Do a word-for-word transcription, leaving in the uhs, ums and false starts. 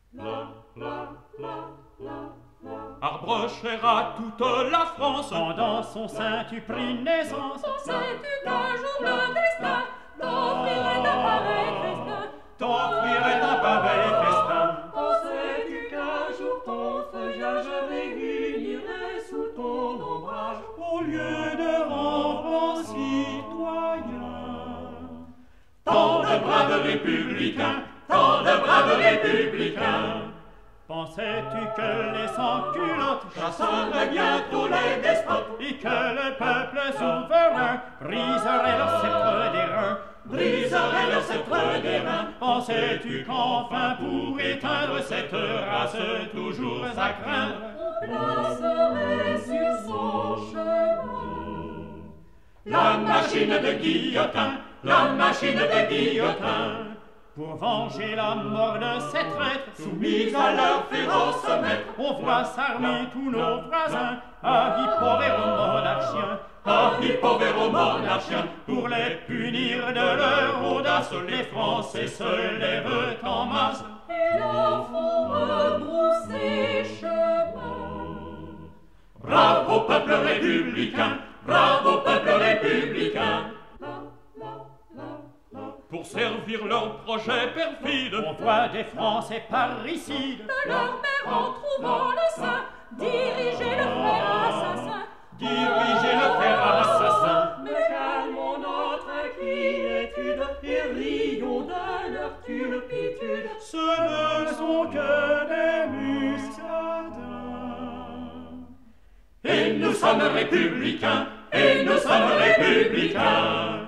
La, la, la, la, la. Arbre cher à toute la France, pendant son sein tu pris naissance. Pensais-tu qu'un jour le destin t'offrirait un pareil festin? T'offrirait un pareil festin. Pensais-tu qu'un jour ton feuillage réunirait sous ton ombrage au lieu de rampants citoyens? Tant de braves républicains, tant de braves républicains. Pensais-tu que les sans-culottes chasseraient bientôt les despotes et que le peuple souverain briserait leur sceptre d'airain, briserait leur sceptre d'airain? Pensais-tu qu'enfin pour éteindre cette race toujours à craindre, placerait sur son chemin la machine de Guillotin, la machine de Guillotin? Pour venger la mort de ces traîtres soumis à leur féroce maître, on voit s'armer tous nos voisins à Hippovéro monarchien, à Hippovéro monarchien. Pour les punir de leur audace, les Français se lèvent en masse et leur font rebrousser chemin. Bravo peuple républicain, bravo peuple républicain. Pour servir leurs projets perfides, on voit des Français parricides de leur mère en trouvant le sein, diriger le frère assassin, diriger le frère assassin. Mais calmons notre inquiétude et rions de leur turpitude. Ce ne sont que des muscadins. Et nous sommes républicains, et nous sommes républicains.